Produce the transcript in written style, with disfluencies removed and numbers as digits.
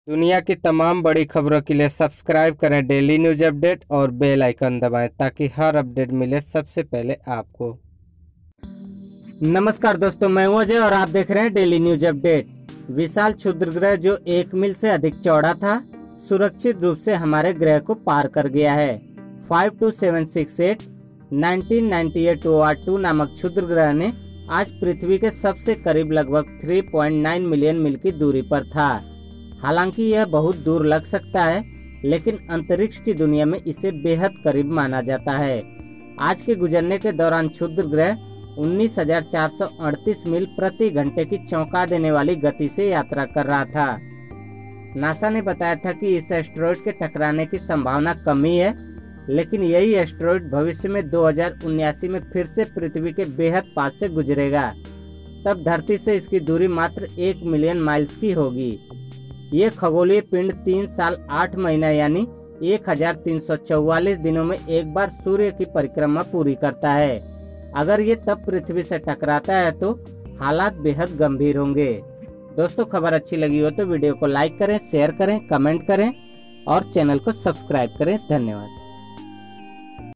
दुनिया की तमाम बड़ी खबरों के लिए सब्सक्राइब करें डेली न्यूज अपडेट और बेल आइकन दबाएं ताकि हर अपडेट मिले सबसे पहले आपको। नमस्कार दोस्तों, मैं हूं अजय और आप देख रहे हैं डेली न्यूज अपडेट। विशाल क्षुद्रग्रह जो 1 मील से अधिक चौड़ा था, सुरक्षित रूप से हमारे ग्रह को पार कर गया है। 52768 1998 OR2 नामक क्षुद्रग्रह ने आज पृथ्वी के सबसे करीब लगभग 3.9 मिलियन मील की दूरी पर था। हालांकि यह बहुत दूर लग सकता है, लेकिन अंतरिक्ष की दुनिया में इसे बेहद करीब माना जाता है। आज के गुजरने के दौरान क्षुद्रग्रह 19,438 मील प्रति घंटे की चौंका देने वाली गति से यात्रा कर रहा था। नासा ने बताया था कि इस एस्टेरॉयड के टकराने की संभावना कम ही है, लेकिन यही एस्टेरॉयड भविष्य में 2079 में फिर से पृथ्वी के बेहद पास से गुजरेगा। तब धरती से इसकी दूरी मात्र 1 मिलियन माइल्स की होगी। ये खगोलीय पिंड 3 साल 8 महीना यानी 1344 दिनों में एक बार सूर्य की परिक्रमा पूरी करता है। अगर ये तब पृथ्वी से टकराता है तो हालात बेहद गंभीर होंगे। दोस्तों, खबर अच्छी लगी हो तो वीडियो को लाइक करें, शेयर करें, कमेंट करें और चैनल को सब्सक्राइब करें। धन्यवाद।